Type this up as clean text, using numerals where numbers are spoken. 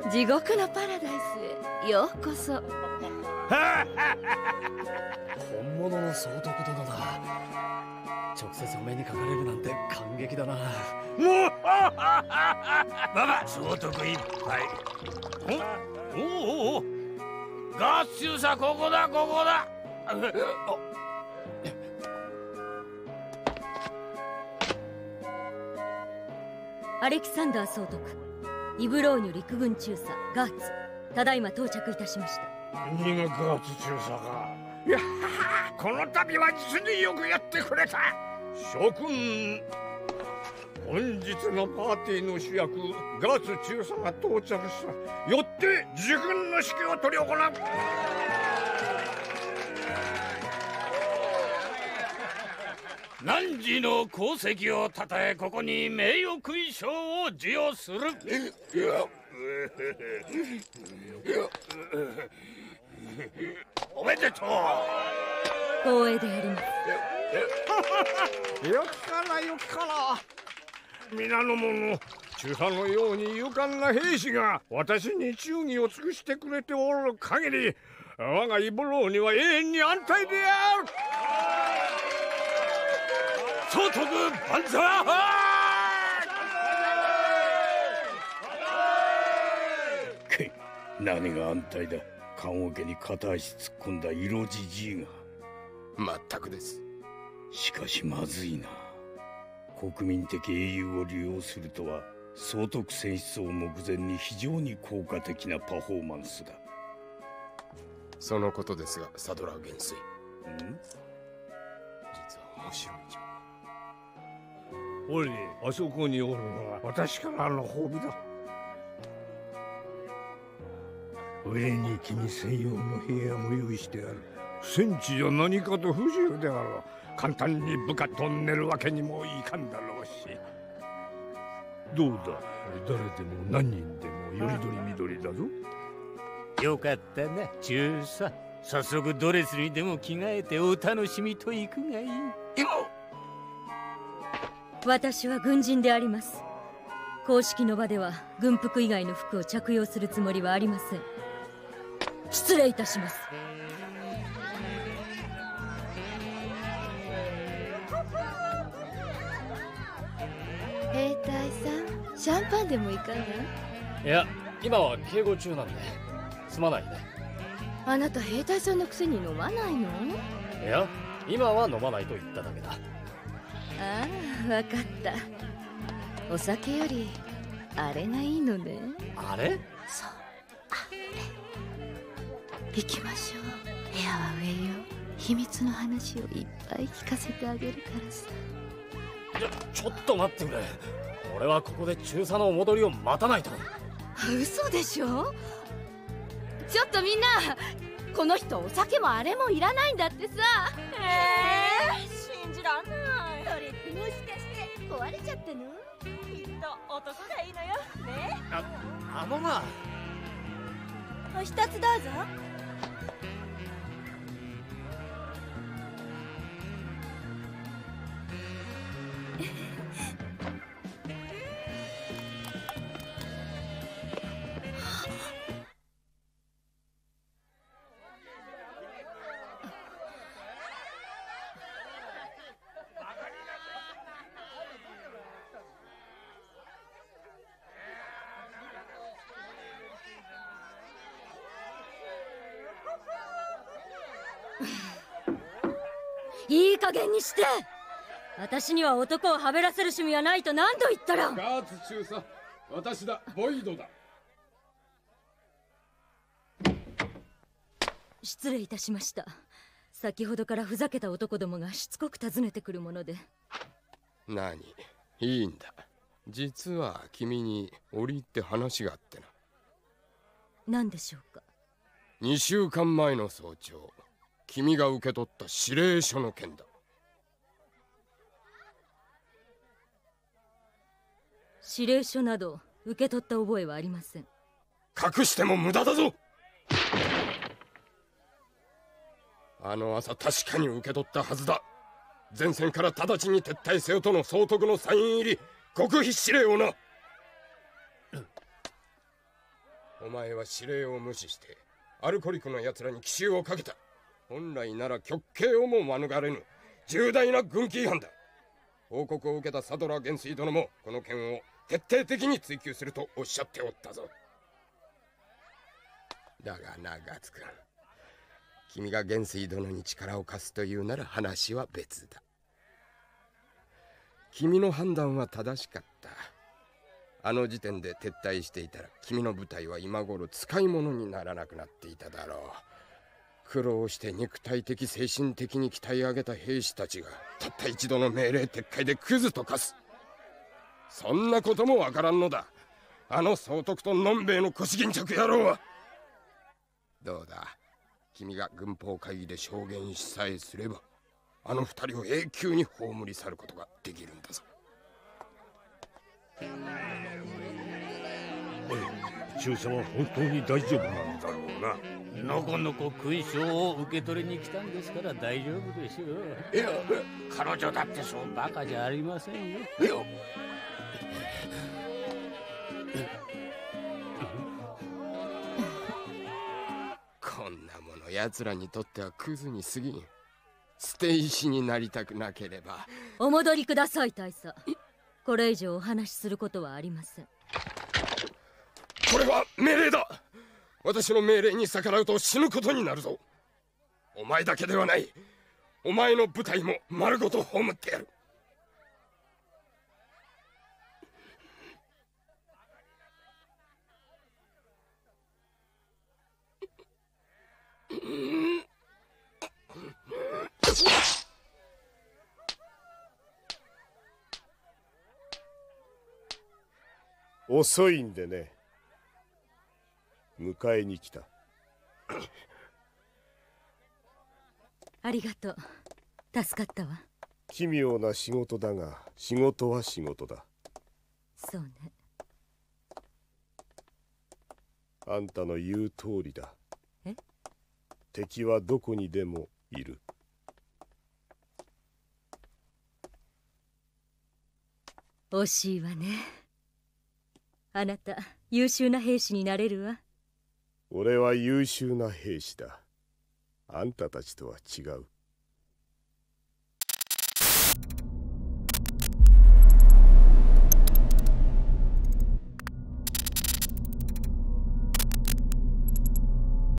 地獄のパラダイスへようこそ。 本物の総督殿だ。直接お目にかかれるなんて感激だな。もうババ総督いっぱい。おおガッシュさ、ここだここだ。 アレキサンダー総督、イブローニュ陸軍中佐ガーツ、ただいま到着いたしました。 何がガーツ中佐か。いや、この度は実によくやってくれた。諸君、本日のパーティーの主役ガーツ中佐が到着した。よって自軍の指揮を執り行う。汝の功績をたたえ、ここに名誉勲章を授与する。おめでとう。 光栄であります。 よきかなよきかな。皆の者、中佐のように勇敢な兵士が私に忠義を尽くしてくれておる限り、我がイブローには永遠に安泰である。総督万歳。何が安泰だ。棺桶に片足突っ込んだ色じじいが。 まったくです。 しかしまずいな。国民的英雄を利用するとは総督選出を目前に非常に効果的なパフォーマンスだ。 そのことですが、サドラー元帥、実は面白い情報。 おい、あそこにおるのは私からの褒美だ。上に君専用の部屋も用意してある。戦地じゃ何かと不自由であろう。簡単に部下と寝るわけにもいかんだろうし。どうだ、誰でも何人でもよりどりみどりだぞ。よかったな中佐。早速ドレスにでも着替えてお楽しみといくがいい。 私は軍人であります。公式の場では軍服以外の服を着用するつもりはありません。失礼いたします。 兵隊さん、シャンパンでもいかが？ いや、今は警護中なんですまないね。 あなた兵隊さんのくせに飲まないの？ いや、今は飲まないと言っただけだ。 ああ、わかった。お酒よりあれがいいのね。 あれ？ そう、あれ。行きましょう。部屋は上よ。秘密の話をいっぱい聞かせてあげるからさ。 ちょっと待ってくれ。俺はここで中佐のお戻りを待たないと。 嘘でしょ。ちょっとみんな、この人お酒もあれもいらないんだってさ。 信じらんない。 それってもしかして壊れちゃったの？ きっと男がいいのよね。 あのな。 お一つどうぞ。 いい加減にして。私には男をはべらせる趣味はないと何度言ったら。 ガーツ中佐、私だ、ボイドだ。 失礼いたしました。先ほどからふざけた男どもがしつこく訪ねてくるもので。 何、いいんだ。実は君に折り入って話があってな。 何でしょうか。 2週間前の早朝、君が受け取った指令書の件だ。 指令書など受け取った覚えはありません。 隠しても無駄だぞ。あの朝確かに受け取ったはずだ。前線から直ちに撤退せよとの総督のサイン入り極秘指令をな。 お前は指令を無視してアルコリックの奴らに奇襲をかけた。本来なら極刑をも免れぬ重大な軍規違反だ。報告を受けたサドラー元帥殿もこの件を徹底的に追及するとおっしゃっておったぞ。だがなガツ君、君が元帥殿に力を貸すというなら話は別だ。君の判断は正しかった。あの時点で撤退していたら君の部隊は今頃使い物にならなくなっていただろう。苦労して肉体的精神的に鍛え上げた兵士たちがたった一度の命令撤回でクズと化す。そんなこともわからんのだ、あの総督とのんべえの腰巾着野郎は。どうだ、君が軍法会議で証言しさえすればあの二人を永久に葬り去ることができるんだぞ。 中佐は本当に大丈夫なんだろうな。 のこのこ勲章を受け取りに来たんですから大丈夫でしょう。 いや、 彼女だってそうバカじゃありませんよ。 いや、 こんなもの奴らにとってはクズに過ぎん。捨て石になりたくなければ。 お戻りください大佐。これ以上お話しすることはありません。 これは命令だ。私の命令に逆らうと死ぬことになるぞ。お前だけではない、お前の部隊も丸ごと葬ってやる。 遅いんでね。迎えに来た。 ありがとう、助かったわ。 奇妙な仕事だが仕事は仕事だ。 そうね。 あんたの言う通りだ。 え？ 敵はどこにでもいる。 惜しいわね。あなた優秀な兵士になれるわ。 俺は優秀な兵士だ。あんたたちとは違う。